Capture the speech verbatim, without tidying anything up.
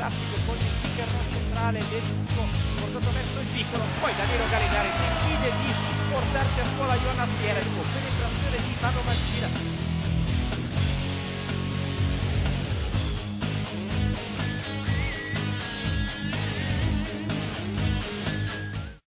classico con il kicker non centrale del tutto portato verso il piccolo, poi Danilo Gallinari decide di portarsi a scuola Jonas Pierre.